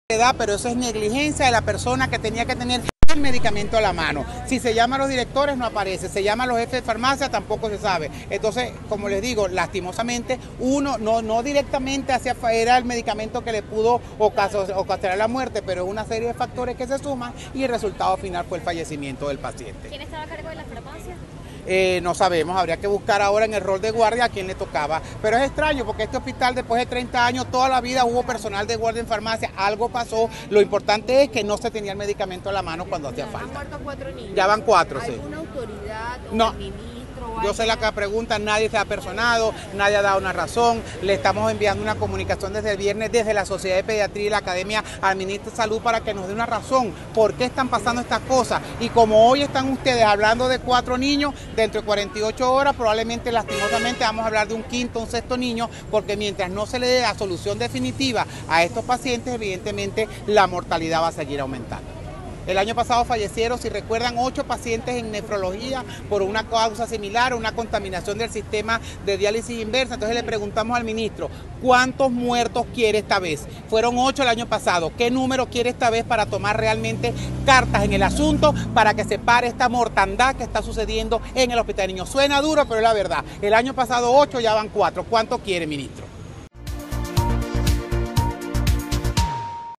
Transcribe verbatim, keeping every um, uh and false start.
Da, pero eso es negligencia de la persona que tenía que tener el medicamento a la mano. Si se llama a los directores no aparece, se llama a los jefes de farmacia tampoco se sabe. Entonces, como les digo, lastimosamente uno no, no directamente hacia era el medicamento que le pudo ocasionar la muerte, pero es una serie de factores que se suman y el resultado final fue el fallecimiento del paciente. ¿Quién estaba a cargo de la farmacia? Eh, no sabemos, habría que buscar ahora en el rol de guardia a quién le tocaba, pero es extraño porque este hospital después de treinta años, toda la vida hubo personal de guardia en farmacia, algo pasó, lo importante es que no se tenía el medicamento a la mano cuando hacía falta. ¿Han muerto cuatro niños? Ya van cuatro, sí. ¿Alguna autoridad o no. ministro? Yo sé la que pregunta, nadie se ha personado, nadie ha dado una razón, le estamos enviando una comunicación desde el viernes desde la Sociedad de Pediatría y la Academia al Ministro de Salud para que nos dé una razón, por qué están pasando estas cosas. Y como hoy están ustedes hablando de cuatro niños, dentro de cuarenta y ocho horas probablemente lastimosamente vamos a hablar de un quinto, un sexto niño, porque mientras no se le dé la solución definitiva a estos pacientes, evidentemente la mortalidad va a seguir aumentando. El año pasado fallecieron, si recuerdan, ocho pacientes en nefrología por una causa similar, una contaminación del sistema de diálisis inversa. Entonces le preguntamos al ministro, ¿cuántos muertos quiere esta vez? Fueron ocho el año pasado. ¿Qué número quiere esta vez para tomar realmente cartas en el asunto para que se pare esta mortandad que está sucediendo en el hospital de niños? Suena duro, pero es la verdad. El año pasado ocho, ya van cuatro. ¿Cuánto quiere, ministro?